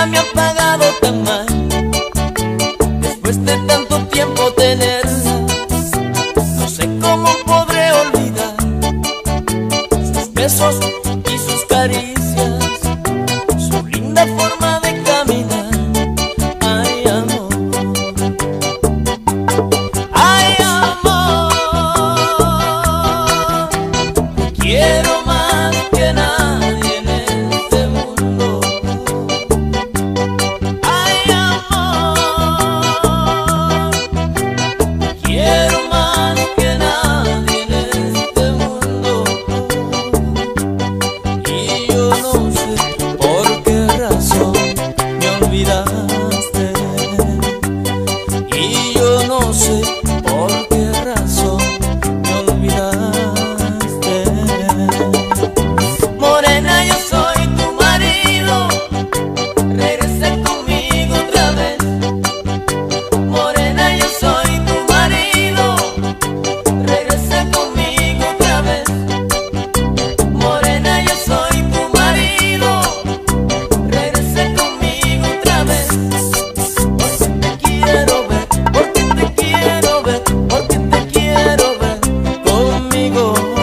me ha pagado tan mal, después de tanto tiempo tenerla. No sé cómo podré olvidar sus besos y sus caricias, su linda forma de caminar. Ay, amor, ay, amor, te quiero más que nadie en este mundo. Ay, amor, te quiero más que nadie en este mundo. Y yo no sé por qué razón me olvidaste, y yo no sé por qué razón me olvidaste. Morena, yo soy tu marido, regresa conmigo otra vez. Morena, yo soy tu marido, regresa conmigo otra vez. Morena, yo soy tu marido, regresa conmigo otra vez. Porque te quiero ver, porque te quiero ver, porque te quiero ver conmigo.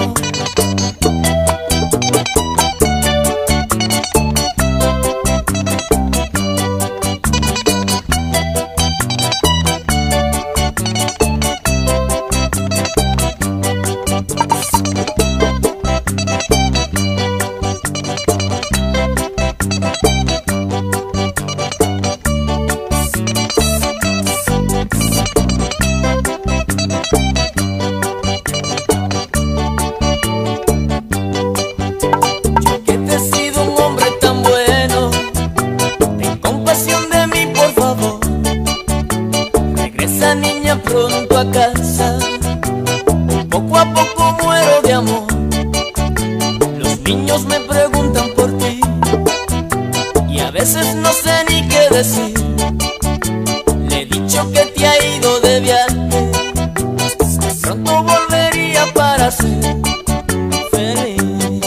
Que te he sido un hombre tan bueno, ten compasión de mí, por favor. Regresa, niña, pronto a casa. Poco a poco muero de amor. Los niños me preguntan por ti y a veces no sé ni qué decir. Le he dicho que te ha ido de viaje, pronto volvería para ser feliz.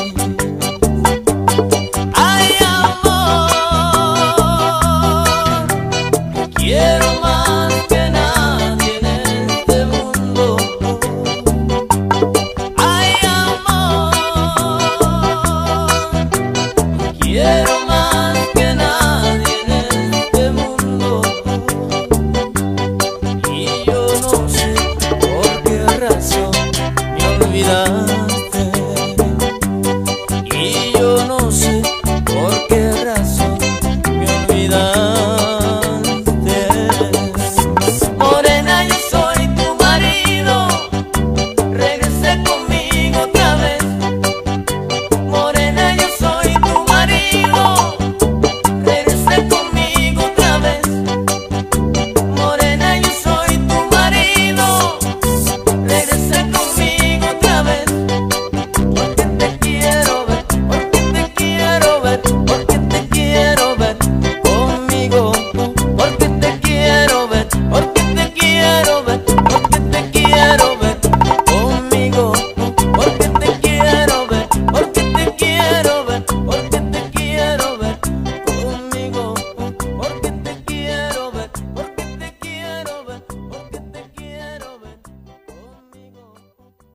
Ay, amor, te quiero más que nadie en este mundo. Ay, amor, te quiero más que nadie en este mundo. Y yo no sé por qué razón me olvidaste, y yo no sé por qué razón